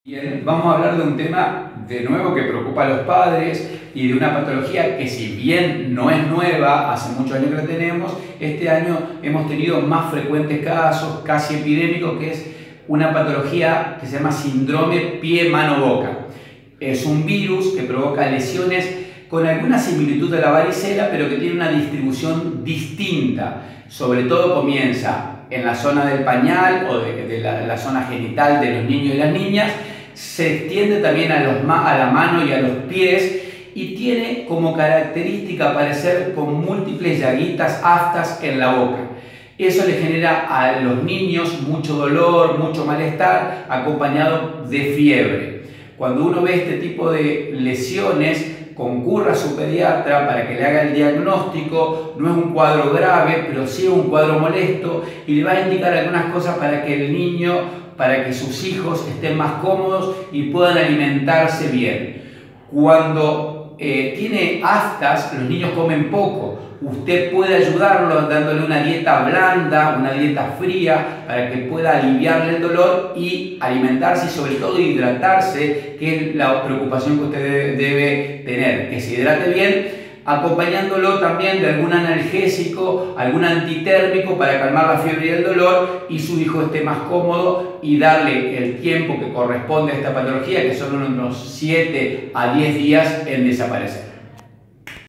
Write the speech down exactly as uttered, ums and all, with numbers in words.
Bien, vamos a hablar de un tema de nuevo que preocupa a los padres y de una patología que, si bien no es nueva, hace muchos años que la tenemos, este año hemos tenido más frecuentes casos, casi epidémicos, que es una patología que se llama síndrome pie-mano-boca. Es un virus que provoca lesiones con alguna similitud a la varicela, pero que tiene una distribución distinta. Sobre todo comienza en la zona del pañal o de, de la, la zona genital de los niños y las niñas, se extiende también a, los, a la mano y a los pies y tiene como característica aparecer con múltiples llaguitas aftas en la boca. Eso le genera a los niños mucho dolor, mucho malestar, acompañado de fiebre. Cuando uno ve este tipo de lesiones, concurra a su pediatra para que le haga el diagnóstico. No es un cuadro grave, pero sí es un cuadro molesto y le va a indicar algunas cosas para que el niño, para que sus hijos estén más cómodos y puedan alimentarse bien. Cuando eh, tiene aftas, los niños comen poco. Usted puede ayudarlos dándole una dieta blanda, una dieta fría, para que pueda aliviarle el dolor y alimentarse y sobre todo hidratarse, que es la preocupación que usted debe, debe tener, que se hidrate bien, acompañándolo también de algún analgésico, algún antitérmico para calmar la fiebre y el dolor y su hijo esté más cómodo y darle el tiempo que corresponde a esta patología, que son unos siete a diez días en desaparecer.